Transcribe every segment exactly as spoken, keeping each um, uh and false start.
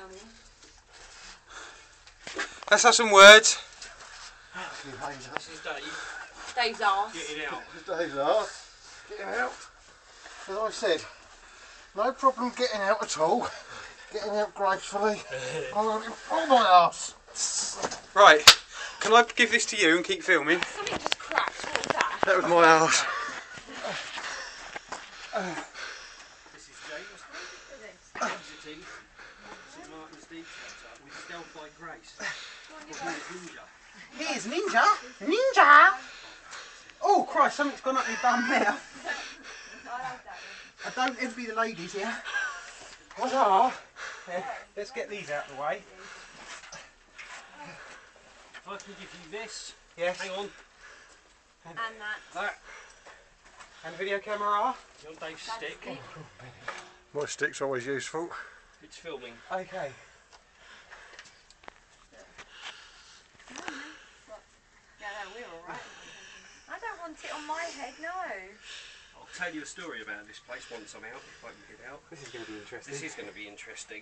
Let's have some words. This is Dave. Dave's arse. Getting out. This is Dave's arse. Getting out. As I said, no problem getting out at all. Getting out gracefully. I'm going to pull my arse. Right, can I give this to you and keep filming? Something just cracked. What was that? That was my arse. This is James. Exiting Saint Martin's Deep Shelter with stealth-like grace. Here's Ninja. Ninja! Oh Christ, something's gone up your bum now. I don't envy the ladies here. Huzzah! Yeah, let's get these out of the way. If I can give you this. Yes. Hang on. And that. That. And video camera. It's on Dave's stick. My stick's always useful. It's filming. Okay. Yeah, no, we're alright. I don't want it on my head, no. I'll tell you a story about this place once I'm out, if I can get out. This is going to be interesting. This is going to be interesting.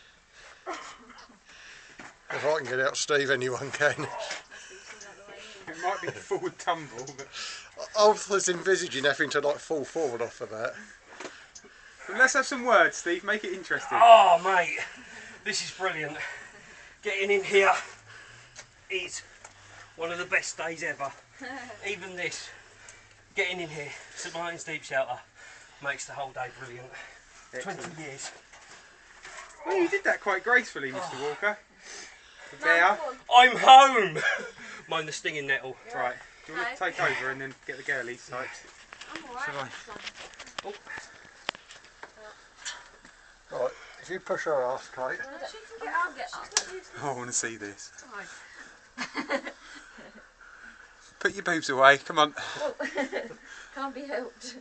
If I can get out, Steve, anyone can. It might be forward tumble, but I was envisaging having to like fall forward off of that. but let's have some words, Steve. Make it interesting. Oh, mate. This is brilliant. Getting in here is one of the best days ever. Even this, getting in here, Saint Martin's Deep Shelter, makes the whole day brilliant. Excellent. twenty years. Well, you did that quite gracefully, Mister Walker. There. I'm home! Mind the stinging nettle. Right. Do you want to take over and then get the girlies types? I'm alright. Oh. Right, if you push her ass, Kate. She can get up. Get up. Oh, I want to see this. Put your boobs away. Come on. Oh. Can't be helped.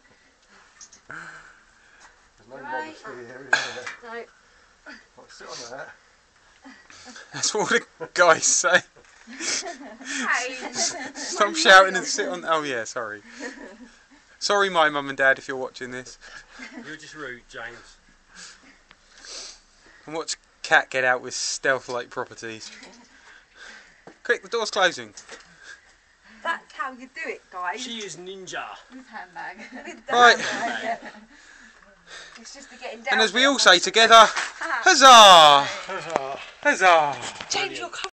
There's no Right. modesty here, is there? No. Right, sit on that. That's what the guys say. Hey. Stop shouting and sit on. Oh yeah, sorry. Sorry, my mum and dad, if you're watching this. You're just rude, James. And watch Cat get out with stealth-like properties. Quick, the door's closing. That's how you do it, guys. She is ninja. With handbag. With Right. handbag. It's just to getting down. And as we all say together, huzzah! Huzzah! Huzzah! James, you're